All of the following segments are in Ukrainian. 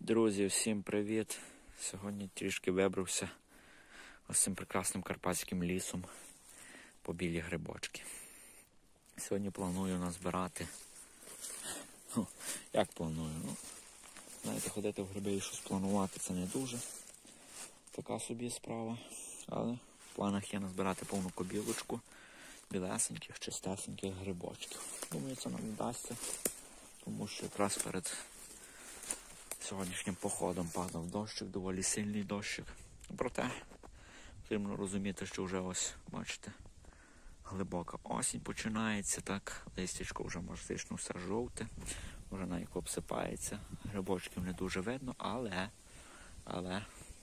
Друзі, всім привіт! Сьогодні трішки вибрався ось цим прекрасним карпатським лісом по білі грибочки. Сьогодні планую назбирати. Як планую? Знаєте, ходити в гриби і щось планувати це не дуже. Така собі справа. Але в планах є назбирати повну кобілочку білесеньких, чистесеньких грибочків. Думаю, це нам вдасться, тому що якраз перед сьогоднішнім походом падав дощик, доволі сильний дощик. Проте потрібно розуміти, що вже ось, бачите, глибока осінь починається, так, листячко вже фактично все жовте, вже навіть обсипається, грибочків не дуже видно, але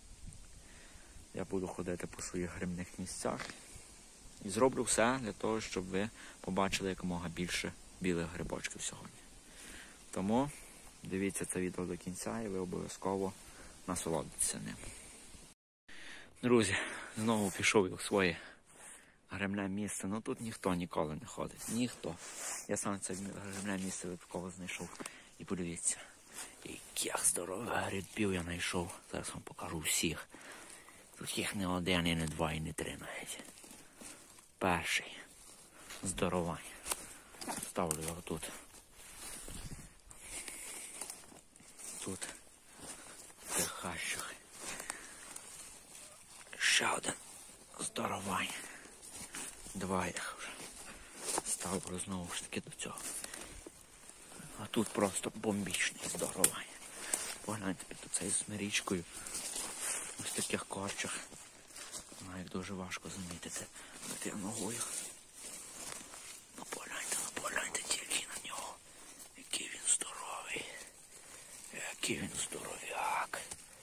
я буду ходити по своїх грибних місцях і зроблю все для того, щоб ви побачили якомога більше білих грибочків сьогодні. Тому дивіться це відео до кінця і ви обов'язково насолодитеся ним. Друзі, знову пішов у своє грибне місце. Ну тут ніхто ніколи не ходить. Ніхто. Я сам це грибне місце випадково знайшов. І подивіться, яких здорових грибів я знайшов. Зараз вам покажу всіх. Тут їх не один, і не два, і не три навіть. Перший. Здоровий. Ставлю його тут. Тут в тих хащах. Ще один здоровий. Два їх вже. Ставлю знову ж таки до цього. А тут просто бомбічний здоровий. Погляньте під цей з мирічкою. Ось в таких корчах. Навіть дуже важко замітити тим ногою. Ну погляньте тільки на нього. Який він здоровий. Який він здоров'як.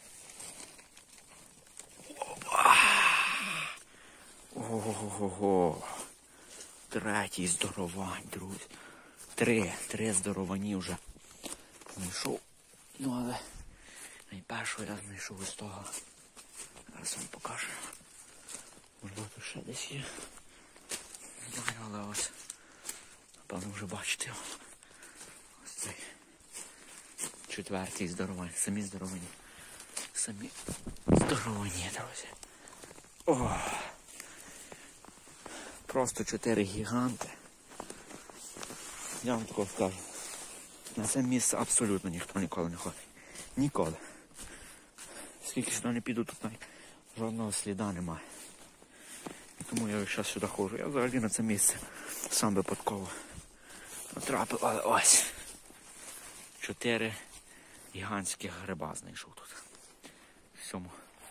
Ого-го-го. Третій здоровань, друзі. Три здоровані вже знайшов. Ну, але найпершого я знайшов із того. Зараз вам покажу. Можливо, тут ще десь є. Не знаю, але ось. Напевно, вже бачите його. Ось цей. Четвертий здоровань. Самі здоровані. Самі здоровані, друзі. О! Просто 4 гіганти. Я вам такого скажу. На це місце абсолютно ніхто ніколи не ходить. Ніколи. Скільки сюди не піду, тут навіть жодного сліда немає. І тому я зараз сюди ходжу. Я взагалі на це місце сам випадково натрапив, але ось. 4 гігантських гриба знайшов тут. В цьому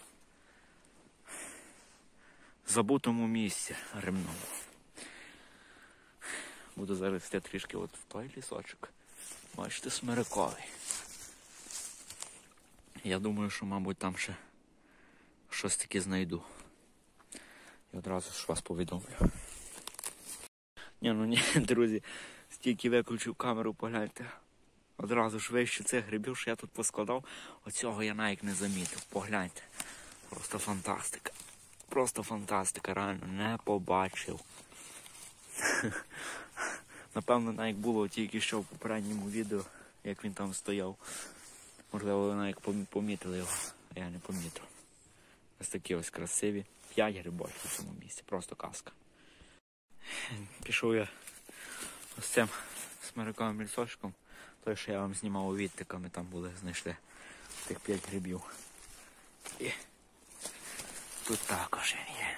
забутому місці грибному. Буду зараз йти трішки от в той лісочок. Бачите, смириковий. Я думаю, що, мабуть, там ще щось таке знайду. І одразу ж вас повідомлю. Ні, друзі, стільки виключив камеру, погляньте. Одразу ж вище цих грибів, що я тут поскладав, оцього я навіть не замітив. Погляньте. Просто фантастика. Просто фантастика, реально, не побачив. Напевно, навіть було тільки що в попередньому відео, як він там стояв. Можливо, ви навіть помітили його, а я не помітив. Ось такі ось красиві 5 грибочків в цьому місці, просто казка. Пішов я ось цим смириковим лісочком, той, що я вам знімав відтиками, там були, знайшли тих 5 грибів. І тут також він є.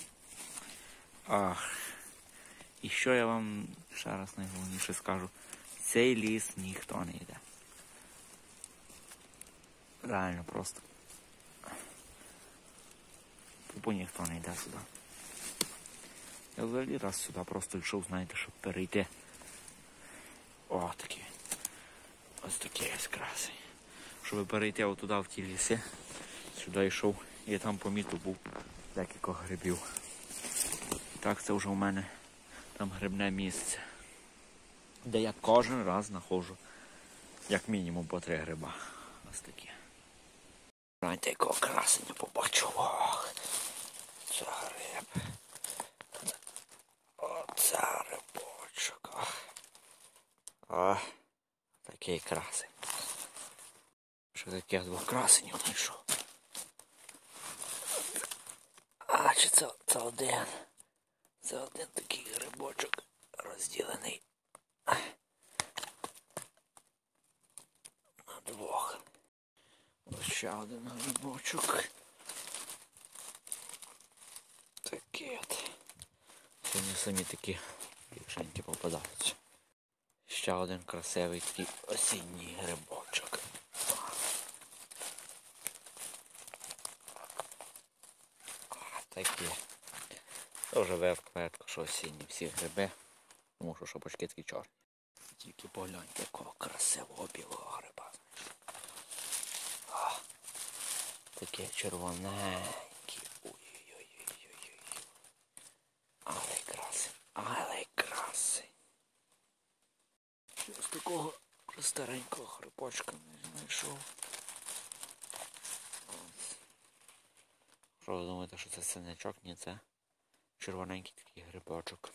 Ах. І що я вам ще раз найголовніше скажу. Цей ліс ніхто не йде. Реально просто. Тупо ніхто не йде сюди. Я взагалі раз сюди просто йшов, знаєте, щоб перейти. О, такі. Ось такі ось краси. Щоб перейти отуди в ті ліси. Сюди йшов і там помітив був декілька грибів. І так це вже у мене там грибне місце, де я кожен раз знаходжу як мінімум по 3 гриба. Ось такі. Гляньте, якого красення побачу. Ох, це гриб. Оце грибочок. О, такий красень. Що таких двох красенів знайшов. А, чи це один? Це один такий грибочок розділений на двох. Ось ще один грибочок. Такі от. Сьогодні самі такі дівчинки попадаються. Ще один красивий такий осінній грибочок. Такі. Дуже видко, що осінні всі гриби. Тому що шапочки такі чорні. Тільки погляньте, якого красивого білого гриба. Таке червоненькі. Ой-ой-ой-ой-ой-ой. Але красень, але красень. Ось такого старенького грибочка не знайшов. Що ви думаєте, що це синячок? Ні, це червоненький такий грибочок.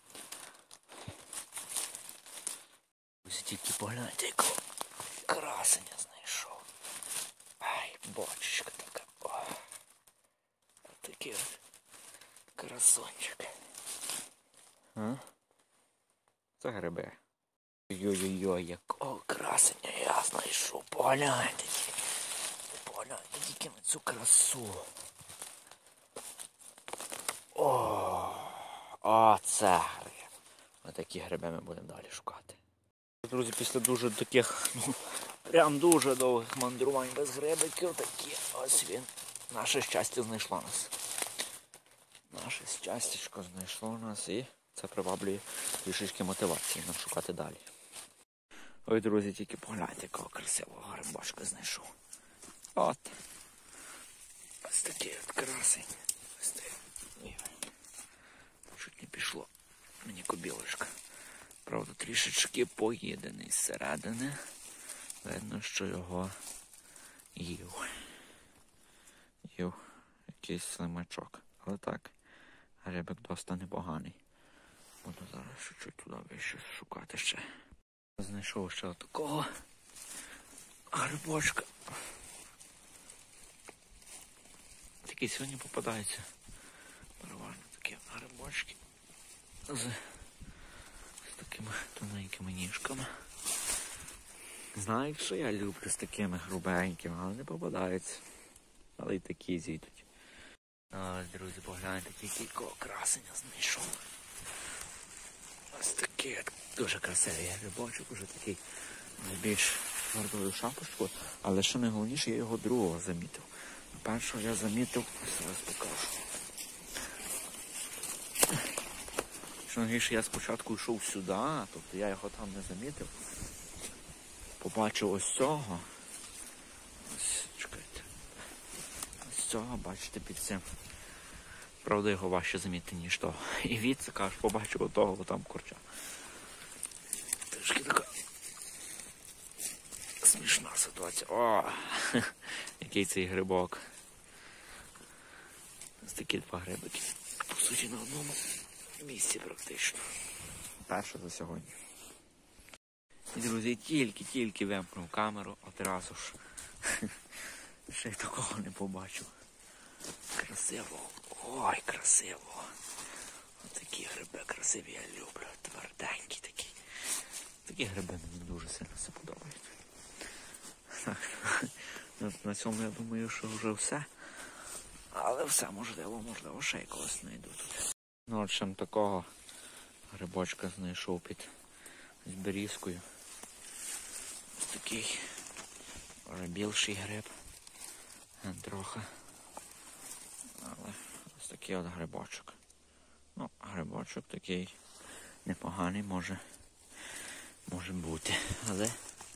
Ось тільки погляньте, якого красення знайшов. Ай, бочечка така. О. Такий от красончик. А? Це гриби. Ой-ой-ой, якого красення я знайшов. Погляньте. Погляньте тільки на цю красу. О, це гриб. Отакі гриби ми будемо далі шукати. Друзі, після дуже таких, прям дуже довгих мандрувань без грибиків, такі ось він. Наше щастя знайшло нас. Наше щастячко знайшло нас і це приваблює трішечки мотивації нам шукати далі. Ой, друзі, тільки погляньте, якого красивого грибочка знайшов. От. Ось такий от красень. Ось такий. Чуть не пішло мені кобілочка. Правда, трішечки поїдений зсередини. Видно, що його їв. Їв якийсь слимачок. Але так, грибик доста непоганий. Буду зараз чуть туди вище шукати ще. Знайшов ще такого грибочка. Такі сьогодні попадаються. Переважно такі грибочки з такими тоненькими ніжками. Знають, що я люблю з такими грубенькими, але не попадаються. Але й такі зійдуть. Ось, друзі, погляньте, тільки якого красення знайшов. Ось такий дуже красивий грибочок, уже такий найбільш твердою шапочкою, але що найголовніше, я його другого замітив. Першого я замітив, зараз покажу. Що найгірше, я спочатку йшов сюди, тобто я його там не замітив. Побачив ось цього. Ось, чекайте. Ось цього, бачите, під цим. Правда, його важче замітити, ніж того. І від це, кажу, побачив отого, там курча. Трішки така смішна ситуація. О, який цей грибок. Ось такі два грибики. По суті, на одному місці практично. Перше за сьогодні. І, друзі, тільки вимкнув камеру, одразу ж ще й такого не побачив. Красиво. Ой, красиво. Отакі гриби красиві я люблю. Тверденькі такі. Такі гриби мені дуже сильно все подобають. Так, на цьому я думаю, що вже все. Але все можливо, ще якогось знайду тут. Ну от чим такого грибочка знайшов під берізкою. Ось такий вже більший гриб. Трохи. Але ось такий от грибочок. Ну, грибочок такий непоганий може бути. Але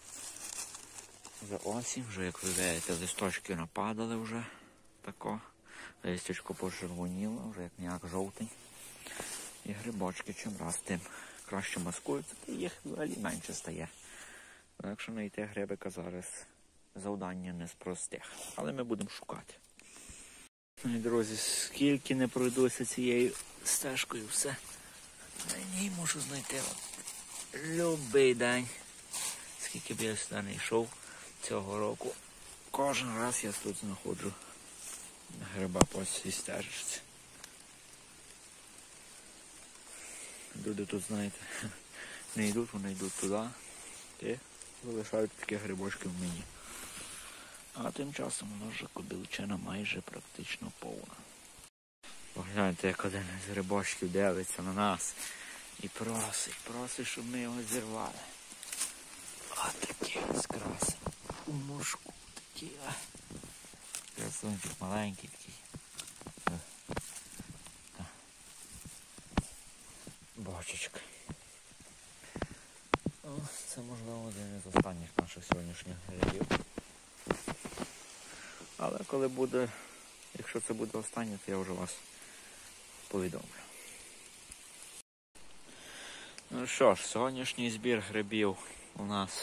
за осінь вже, як ви бачите, листочки нападали вже тако. Листочко почервоніло, вже як ніяк жовтий. І грибочки чим раз тим краще маскуються, то їх взагалі менше стає. Так що знайти грибика зараз завдання не з простих. Але ми будемо шукати. Ну і, друзі, скільки не пройдуся цією стежкою, все на ній можу знайти любий день. Скільки б я сюди не йшов цього року, кожен раз я тут знаходжу гриба по цій стежечці. Люди тут, знаєте, не йдуть, вони йдуть туди і залишають такі грибочки в мені. А тим часом у нас вже кобилчина майже практично повна. Погляньте, як один з грибочків дивиться на нас і просить, щоб ми його зірвали. А такий ось красень. У мушку такий. Красунчик маленький такий. Бочечка. Це, можливо, один із останніх наших сьогоднішніх грибів. Але коли буде, якщо це буде останнє, то я вже вас повідомлю. Ну що ж, сьогоднішній збір грибів у нас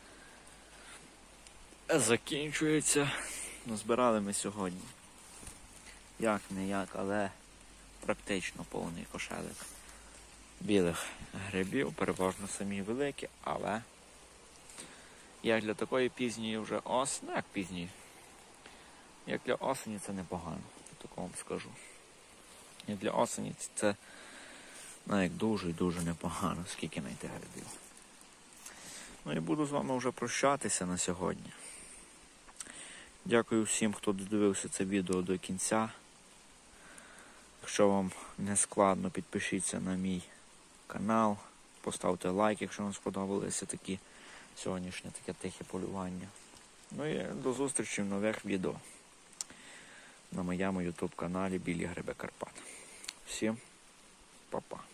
закінчується. Назбирали ми сьогодні. Як не як, але практично повний кошелик білих грибів, переважно самі великі, але як для такої пізньої вже осені, як пізньої, як для осені це непогано, я так вам скажу. Як для осені це як дуже і дуже непогано, скільки знайти грибів. Ну і буду з вами вже прощатися на сьогодні. Дякую всім, хто додивився це відео до кінця. Якщо вам не складно, підпишіться на мій канал, поставте лайк, якщо вам сподобалося такі сьогоднішнє таке тихе полювання. Ну і до зустрічі в нових відео на моєму YouTube каналі Білі Гриби Карпат. Всім па-па.